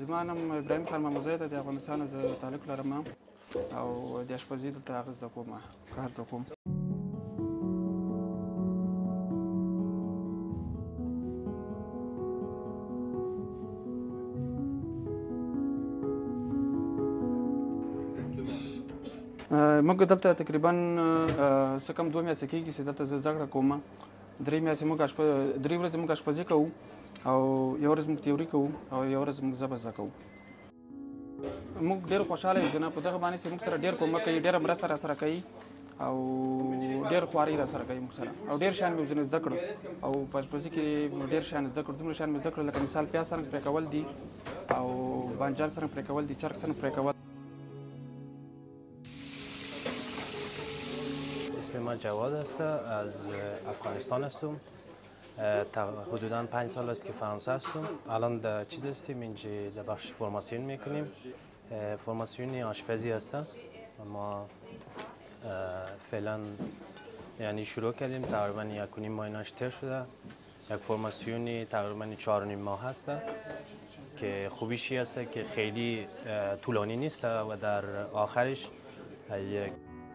زما نوم ابراهیم خان ماموزی دی، د افغانستان زه تعلق لرم او د اشپزي دلته هغه زده کوم، کار زده کوم. موږ دلته تقریبا څه کم 2 میاشتې کېږي چې دلته زه زده کړه کوم. 3 ورځې موږ اشپزي کوو او یو ورځ موږ تیوري کوو او یو ورځ موږ ژبه زده کوو. موږ ډېر خوشحاله یو جناب په دغه باندې چې موږ سره ډېر کومک کوي، ډېره مرسته راسره کوي او ډېر خواري راسره کوي موږ سره، او ډېر شیان مې ځینې زده کړو او په اشپزي کې ډېر شیان زده کړو. دومره شیان مې زده کړل لکه مثال پیاز څرنګه پرې کول دي او بانجان څرنګه پرې کول دي، چرګ څرنګه پرې کول. اسم من جواد است، از افغانستان هستم. حدوداً 5 سال است که فرانسه هستم. الان در چیز هستیم اینجا در بخش فرماسیون میکنیم. فرماسیون آشپزی هستم. ما فعلا یعنی شروع کردیم، تقریبا 1.5 ماه نشتر شده. یک فرماسیونی تقریبا 4.5 ماه هست که خوبیشی هست که خیلی طولانی نیست و در آخرش یک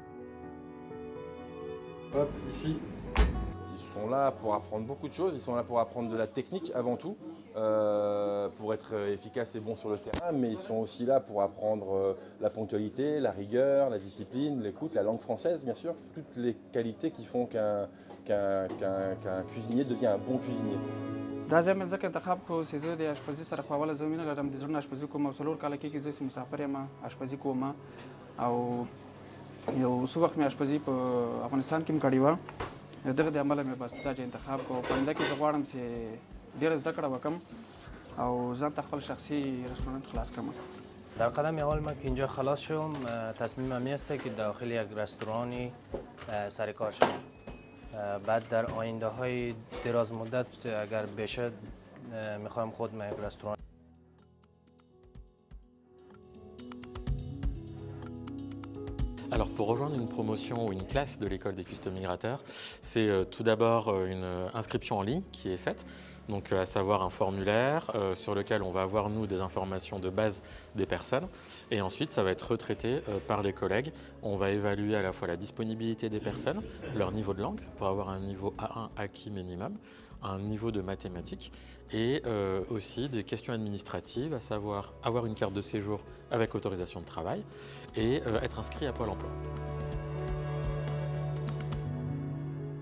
Hop, ici. Ils sont là pour apprendre beaucoup de choses, ils sont là pour apprendre de la technique avant tout, pour être efficaces et bons sur le terrain, mais ils sont aussi là pour apprendre la ponctualité, la rigueur, la discipline, l'écoute, la langue française bien sûr, toutes les qualités qui font qu'un cuisinier devient un bon cuisinier. دا ځای مې ځکه انتخاب کړو چې زه د اشپزي سره په اوله زه مینه لرم، د زړه نه اشپزي کوم او 4 کاله کېږي زه چې مسافر یم اشپزي کوم او یو څه وخت مې اشپزي په افغانستان کې هم کړې وه. دغه د امله مې بس دا ځای انتخاب کړو. په همدا کې زه غواړم چې ډېره زده کړه وکړم او ځان ته خپل شخصي رستوران خلاص کړم. در قدم اول ما که اینجا خلاص شدم، تصمیمم این است که داخل یک رستورانی سر کار شدم. بعد در آینده های دراز مدت اگر بشه میخوایم خود ما یک رستوران. Alors pour rejoindre une promotion ou une classe de l'école des cuistots migrateurs, c'est tout d'abord une inscription en ligne qui est faite, donc à savoir un formulaire sur lequel on va avoir nous des informations de base des personnes, et ensuite ça va être retraité par les collègues. On va évaluer à la fois la disponibilité des personnes, leur niveau de langue pour avoir un niveau A1 acquis minimum, un niveau de mathématiques et aussi des questions administratives, à savoir avoir une carte de séjour avec autorisation de travail et être inscrit à Pôle emploi.